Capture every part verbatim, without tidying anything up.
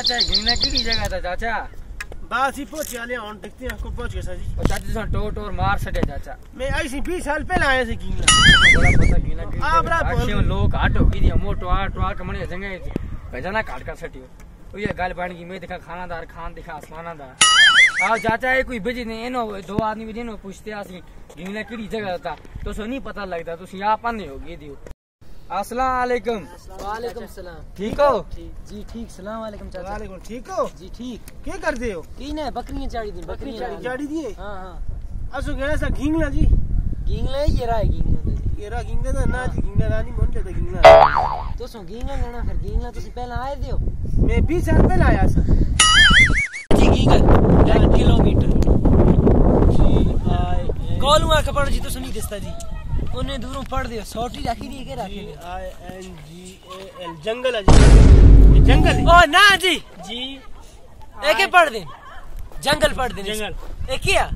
चाचा गिंगला किड़ी जगह था चाचा बस ही पहुंच वाले और देखते हैं आपको पहुंच गए सर जी। और चाचा तो टोर टोर मार सटे चाचा मैं ऐसे बीस साल पहले आया से गिंगला बड़ा पता गिंगला किड़ी आ बड़ा आखियों लोग आटो गिरी मोटो आटो आ कमने जंगे भजना काट कर सटियो ओ ये गाल पानी की मैं देखा खानादार खान दिखा आसमानादार आ चाचा ये कोई बिजी नहीं एनो दो आदमी बिजी नो पूछते आसी गिंगला किड़ी जगह था तो सो नहीं पता लगता तो यहां पाने होगी दियो। अस्सलाम वालेकुम। वालेकुम सलाम। ठीक हो? जी ठीक। सलाम वालेकुम चाचा। वालेकुम। ठीक हो जी ठीक। क्या करते हो? की ने बकरियां चाड़ी दी बकरियां चाड़ी दिए। हां हां असो गया सा गिंगला जी गिंगला ये रहा है गिंगला ये रहा गिंगला ना ना जी गिंगला रानी मन लेता गिंगला तो सो गिंगला लेना फिर गिंगला तुसी पहले आए दियो। मैं बीस साल पहले आया सा जी गिंगल एक किलोमीटर जी आई गोलुआ का पड़ जी तो सुनी दिसता जी उन्हें दूरों पढ़ दियो सोटी रखी दी के रखे I N G A L जंगल है जी जंगल ओ ना जी जी एके पढ़ दे जंगल पढ़ दे जंगल एक क्या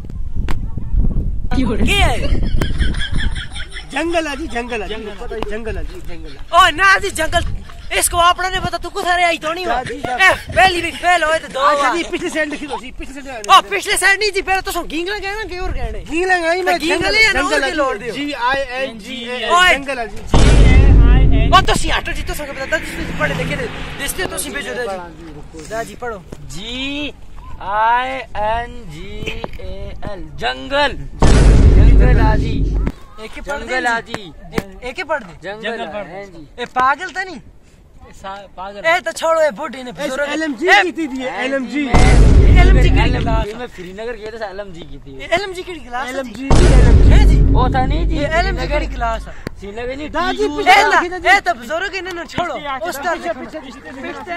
क्या है जंगल है जी जंगल है पता है जंगल है जी जंगल ओ ना जी जंगल इसको अपना ने पता तू कुछ सारे आई तो नहीं हो ए पहली भी फेल होए तो दो अच्छा जी पिछले साइड लिखी दो जी पिछले साइड ओ पिछले साइड नहीं जी पहले तो सो गिंगला कहना के और कहने गिंगला नहीं मैं गिंगल है जंगल के लोड दियो जी आई एन जी ए जंगल है जी जी ए आई एन ओ तो सी हटो जी तो सो बता दस पढ़े देखे दिसते तो सी भेजो जी दा जी पढ़ो जी I N G A L जंगल जंगल आजी एक ही पढ़ जंगल आजी एक ही पढ़ दे जंगल पढ़ दे जी ए पागल था नहीं पागल ए तो छोड़ो ए बूढ़ी ने एलएमजी की थी दी एलएमजी एलएमजी की क्लास मैं श्रीनगर गया था एलएमजी की थी एलएमजी की क्लास एलएमजी एलएमजी है जी वो था नहीं जी एलएमजी की क्लास है श्रीनगर नहीं दादी ए ना ए तो बुजुर्ग ने ना छोड़ो उस तरह पीछे पीछे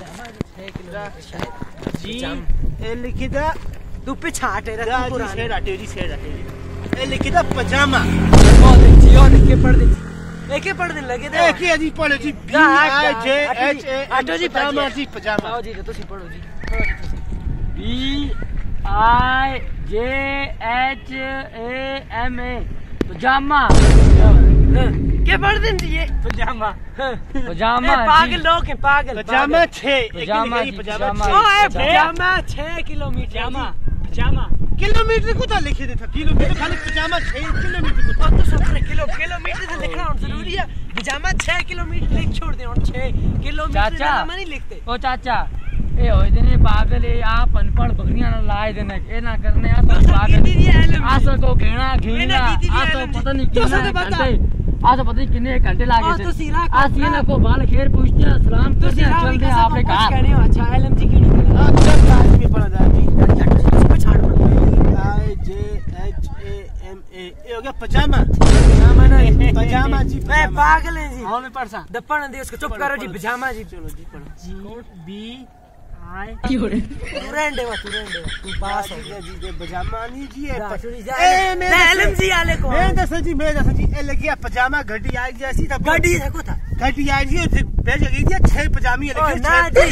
जी ए लिखी था तू पीछे हटे रे दादी पुरानी शेर हटे जी शेर हटे ए लिखी था पजामा ओ देख जी ओ देख के पढ़ दे एक ही पढ़ दिन लगे थे एक ही जी पढ़ो G B I J H ए हटो जी पजामा जी पजामा आओ जी तो सी पढ़ो G B I J H A M A पजामा के पढ़ दिन जी ये पजामा पजामा पागल लोग हैं पागल पजामा छह पजामा पजामा ओ ए पजामा छह किलोमीटर पजामा पजामा किलोमीटर को था लिखे थे किलोमीटर खाली पजामा छह किलोमीटर को और तो सोच किलो किलोमीटर से लिखना और जरूरी है पजामा छह किलोमीटर लिख छोड़ दे और छह किलोमीटर नाम नहीं लिखते ओ चाचा ए होय देने पागल ए आप अनपढ़ बकरियां ना लाए देने ए ना करने आ पागल आसो को घेना घेना आसो पता नहीं कितने घंटे आसो पता नहीं कितने घंटे लागे थे आसिए ना को बाल खेर पूछते हैं सलाम करते हैं चलते हैं आपने कहा कहने हो अच्छा एलएमजी की निकला अच्छा क्लास में पढ़ा था जी इसको छाड़ आई जे एच ए एम ए ये हो गया पजामा पजामा ना पजामा जी मैं पागल है जी हां मैं पढ़ सा दप्पण दे उसको चुप करो जी पजामा जी चलो जी पढ़ो जी बी आई तुरंडे वा तुरंडे तू पास हो गया जी ये पजामा नहीं जी ए मैं एलएमजी वाले को मैं दस जी मैं दस जी ए लगी पजामा घड़ी आई जैसी था गाड़ी है को था घड़ी आई जी भेज गई थी छह पजामी लेके ना जी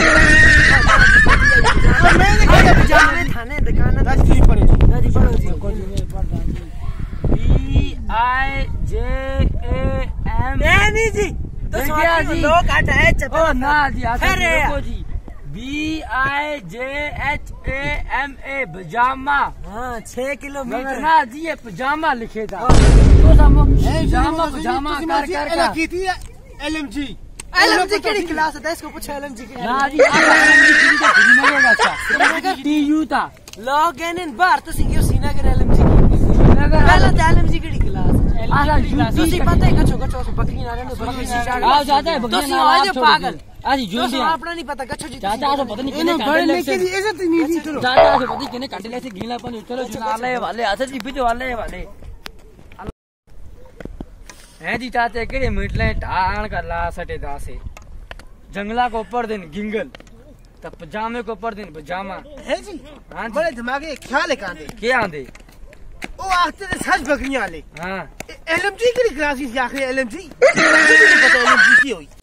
मैंने कहा पजामे थाने दुकान दस जी पढ़ो ना जी पढ़ो जी को जी मैं पढ़ जी B I J A M ए नहीं जी तो स्वाति लोग हटा है चप ओ ना जी अरे को G B I J H A M A पजामा हाँ छह किलोमीटर ना जी ये पजामा लिखे था तो समो पजामा पजामा कर कर कर की थी एलएमजी एलएमजी की क्लास है इसको पूछो एलएमजी की ना जी एलएमजी की तो श्रीनगर का था टीयू था लॉग इन इन बार तो सीखियो श्रीनगर एलएमजी की श्रीनगर पहले तो एलएमजी की क्लास आला यूटी तुसी पता है कछो कछो बकरी ना रहने बकरी आओ जाता है बकरी ना आज पागल आज जून तो अपना नहीं पता कछो जी चाचा तो पता नहीं कितने कांटे लेके दी इज्जत नहीं दी चलो चाचा तो पता नहीं कितने कांटे लेके गीला पानी चलो जुनाले वाले आते जी पीछे वाले वाले हैं जी चाचा केड़े मीटले टाण का ला सटे दासे जंगला को ऊपर दिन गिंगल तब पजामे को ऊपर दिन पजामा है जी हां बड़े दिमागे ख्याल है कांदे के आंदे ओ आते थे सच बकरियां वाले हां एलएमजी की क्लास इस आखिर एलएमजी मुझे नहीं पता एलएमजी की हुई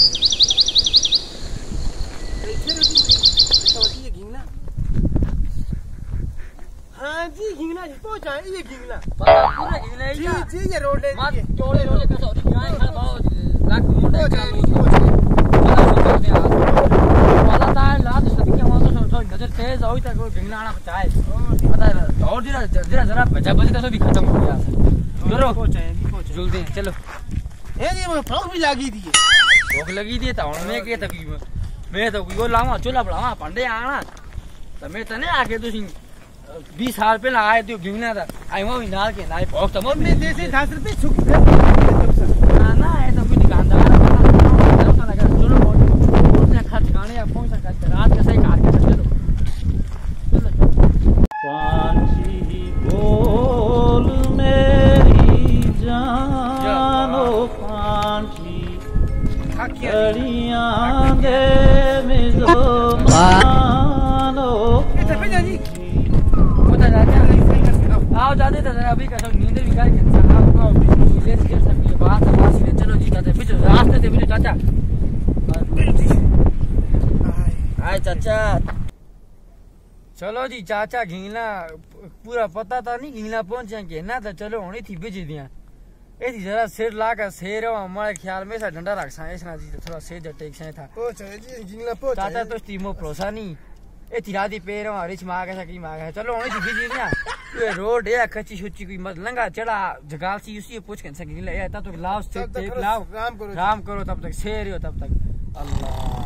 हाँ जी घिंगना जी पहुंचा है ये घिंगना पूरा घिंगना जी जी ये रोड है मत टोले टोले का सौ जाए खा बाओ लाख मुंडे पहुंचा वाला तार ला तो सदी के वहां तो थोड़ी नजर तेज होई तक गिंगला आना बचाए पता है और जरा जरा जरा बचा बचा तो भी खत्म हो गया चलो पहुंचाए पहुंचे जल्दी चलो ए जी वो भूख भी लगी थी भूख लगी थी तो मैं के तक मैं तो यो लावा चूल्हा बढ़ावा पंडे आना तो मैं तो नहीं आके तुसी बीस साल पहले आए थे गिंगना था आई वो नाल के नाल भूख तो हमने देसी दस रुपए छुक ना ना है तो कोई दुकानदार चलो उसने खर्च गाने या कौन सा खर्च रात का सही काट के चलो चलो पांची बोल मेरी जानो पांची कड़ियां दे मिजो मानो आओ जाते थे अभी का सब नींद भी गाय के आपको ले ले सकती बात बात से चलो जी चाचा पीछे रास्ते से पीछे चाचा आए चाचा चलो जी चाचा घिंगला पूरा पता था नहीं घिंगला पहुंचे के ना तो चलो होनी थी बिजी दिया ए थी जरा सिर ला कर शेर हमारे ख्याल में सा डंडा रख सा ऐसा जी थोड़ा से जटेक से था पहुंचे जी घिंगला पहुंचे चाचा तो टीमो भरोसा नहीं ए तिरादी पेर हरिच मार के सकी मार है चलो होनी थी बिजी दिया ये रोड है कच्ची सुच्ची कोई मत लंगा चढ़ा जगाल सी उसी पूछ के सकी ले ता तो लाओ स्टेप लाओ राम करो राम करो तब तक शेर हो तब तक अल्लाह